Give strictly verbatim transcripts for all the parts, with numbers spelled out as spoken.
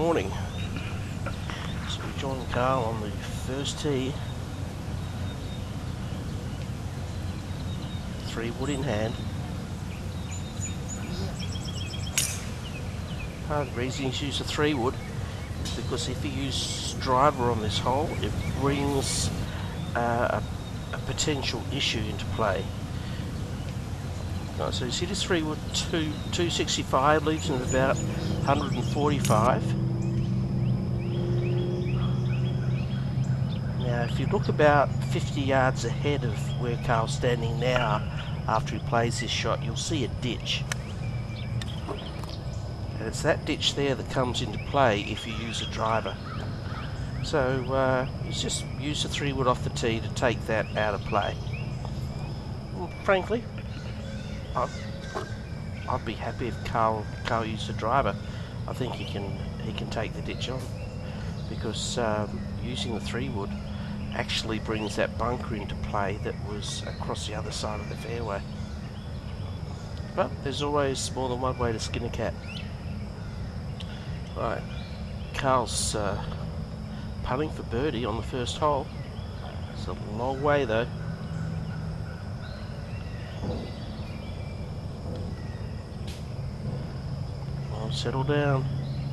morning. So we join Karl on the first tee. Three wood in hand. Part of the reason he's used a three wood is because if you use driver on this hole, it brings uh, a, a potential issue into play. Right, so you see this three wood two two sixty-five leaves him at about one forty-five. Now, if you look about fifty yards ahead of where Karl's standing now, after he plays this shot, you'll see a ditch. And it's that ditch there that comes into play if you use a driver. So uh, he's just used a three wood off the tee to take that out of play. Well, frankly, I'd, I'd be happy if Karl Karl used a driver. I think he can he can take the ditch on, because um, using the three wood actually brings that bunker into play that was across the other side of the fairway. But there's always more than one way to skin a cat. Right, Karl's uh, putting for birdie on the first hole. It's a long way though. I'll settle down.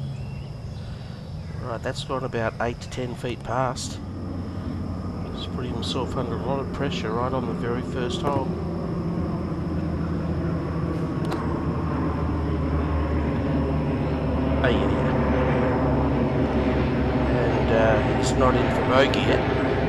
Right, that's gone about eight to ten feet past. He's putting himself under a lot of pressure right on the very first hole. Oh yeah. And uh, he's not in for bogey yet.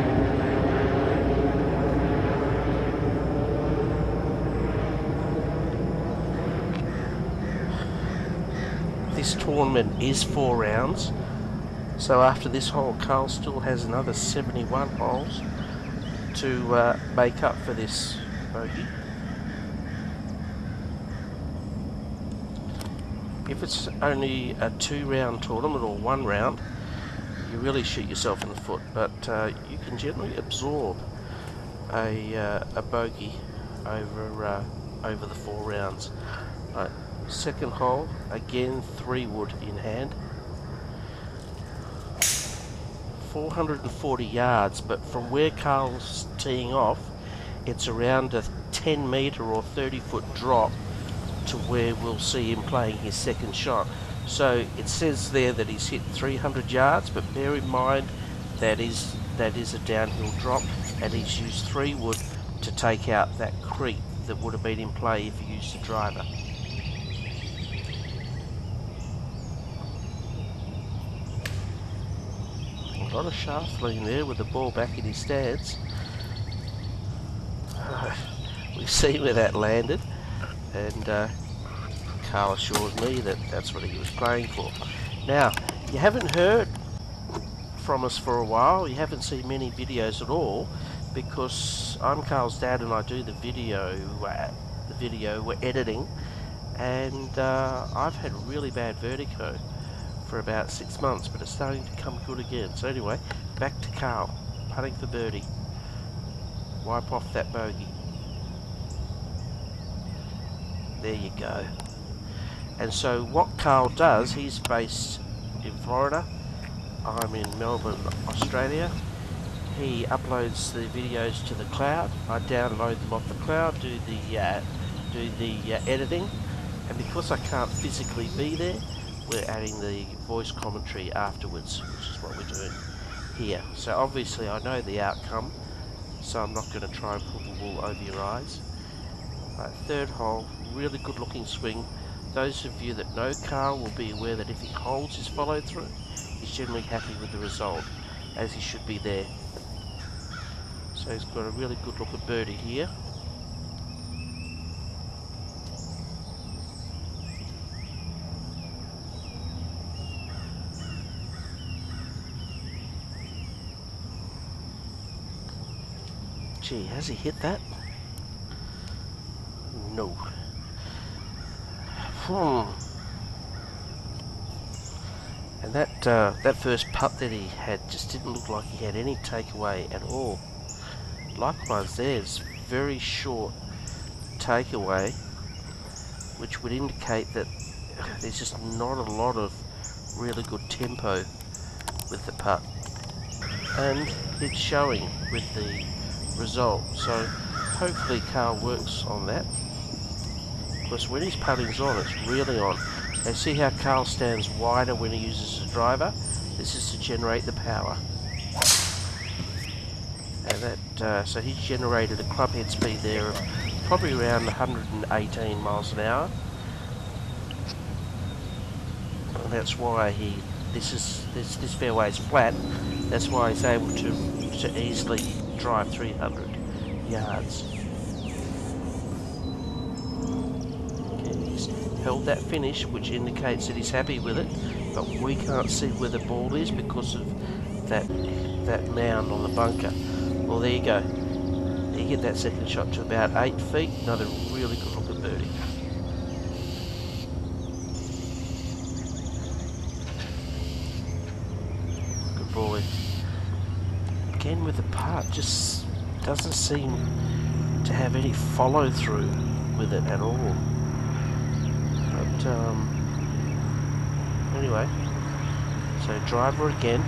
This tournament is four rounds. So after this hole, Karl still has another seventy-one holes to uh, make up for this bogey. If it's only a two-round tournament or one round, you really shoot yourself in the foot. But uh, you can generally absorb a uh, a bogey over uh, over the four rounds. Right, second hole, again three wood in hand. four hundred forty yards, but from where Karl's teeing off, it's around a ten metre or thirty foot drop to where we'll see him playing his second shot. So it says there that he's hit three hundred yards, but bear in mind that is that is a downhill drop, and he's used three wood to take out that creek that would have been in play if he used a driver. A lot of shaft lean there with the ball back in his stance. Uh, we've seen where that landed, and uh, Karl assures me that that's what he was playing for. Now, you haven't heard from us for a while, you haven't seen many videos at all, because I'm Karl's dad and I do the video, uh, the video we're editing, and uh, I've had really bad vertigo for about six months, but it's starting to come good again. So anyway, back to Karl, putting for birdie. Wipe off that bogey. There you go. And so what Karl does, he's based in Florida, I'm in Melbourne, Australia. He uploads the videos to the cloud. I download them off the cloud, do the uh, do the uh, editing, and because I can't physically be there, we're adding the voice commentary afterwards, which is what we're doing here. So obviously I know the outcome, so I'm not going to try and pull the wool over your eyes. Right, third hole, really good looking swing. Those of you that know Karl will be aware that if he holds his follow through, he's generally happy with the result, as he should be there. So he's got a really good look at birdie here. Gee, has he hit that? No. Hmm. And that uh, that first putt that he had just didn't look like he had any takeaway at all. Likewise, there's very short takeaway, which would indicate that there's just not a lot of really good tempo with the putt, and it's showing with the result. So hopefully Karl works on that, because when his putting's on, it's really on. And see how Karl stands wider when he uses the driver? This is to generate the power. And that, uh, so he's generated a club head speed there of probably around one hundred eighteen miles an hour. And that's why he, this is this this fairway is flat. That's why he's able to to easily drive three hundred yards. Okay, he's held that finish, which indicates that he's happy with it, but we can't see where the ball is because of that that mound on the bunker. Well, there you go. He hit that second shot to about eight feet. Another really good look at birdie. Good boy. Again with the putt, just doesn't seem to have any follow through with it at all. But um, anyway, so driver again.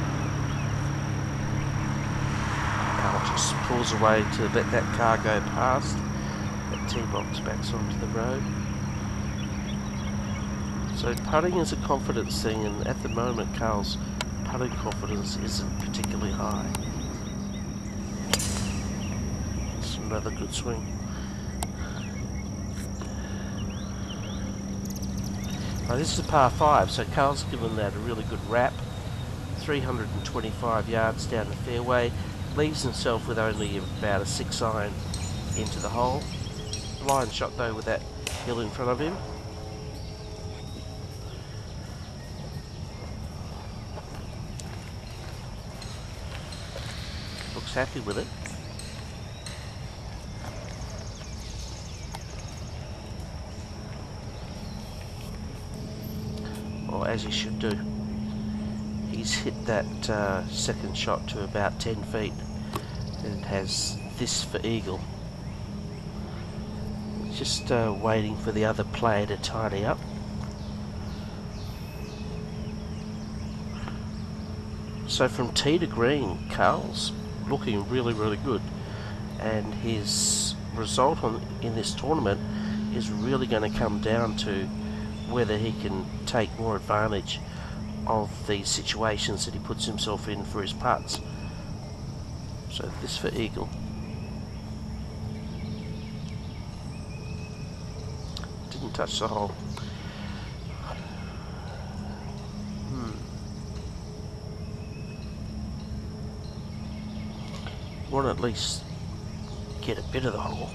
Just pulls away to let that car go past. That tee box backs onto the road. So putting is a confidence thing, and at the moment Karl's putting confidence isn't particularly high. It's another good swing. Now this is a par five, so Karl's given that a really good wrap. three hundred twenty-five yards down the fairway. Leaves himself with only about a six iron into the hole. Line shot though with that hill in front of him. Looks happy with it. Or as he should do. He's hit that uh, second shot to about ten feet and has this for eagle. Just uh, waiting for the other player to tidy up. So from tee to green, Karl's looking really, really good, and his result on, in this tournament is really going to come down to whether he can take more advantage of the situations that he puts himself in for his putts. So this for eagle. Didn't touch the hole. Hmm. Want to at least get a bit of the hole.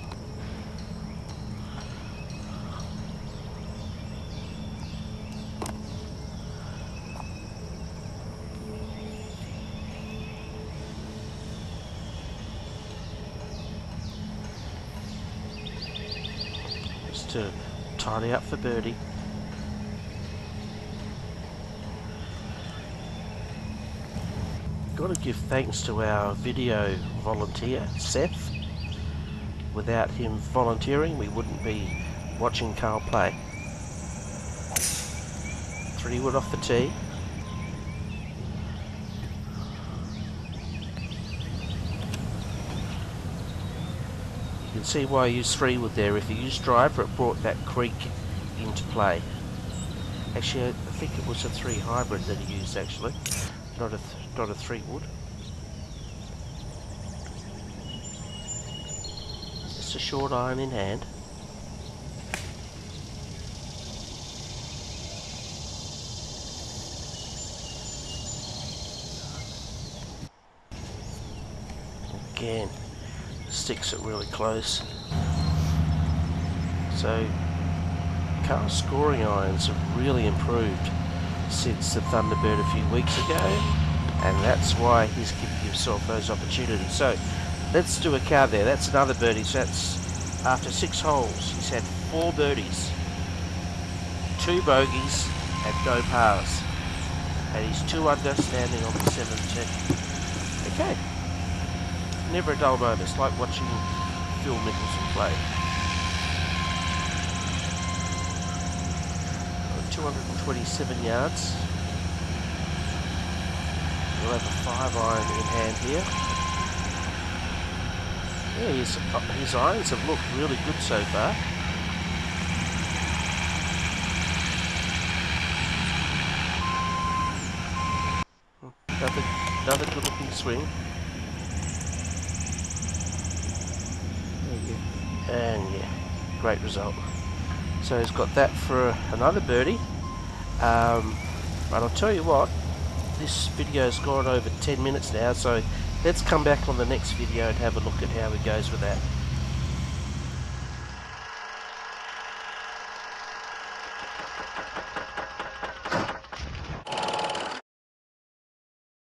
To tidy up for birdie. Got to give thanks to our video volunteer, Seth. Without him volunteering, we wouldn't be watching Karl play. Three wood off the tee. You can see why I used three wood there. If you used driver, it brought that creek into play. Actually, I think it was a three hybrid that he used actually, not a th not a three wood. Just a short iron in hand. Again, sticks it really close. So Karl's scoring irons have really improved since the Thunderbird a few weeks ago, and that's why he's giving himself those opportunities. So let's do a count there. That's another birdie. So that's after six holes. He's had four birdies, two bogeys, and no pars, and he's two under, standing on the seventh tee. Okay. Never a dull moment. It's like watching Phil Mickelson play. two hundred twenty-seven yards He'll have a five iron in hand here. Yeah, his, his irons have looked really good so far. Another, another good looking swing. And yeah, great result. So he's got that for another birdie. Um, but I'll tell you what, this video's gone over ten minutes now, so let's come back on the next video and have a look at how he goes with that.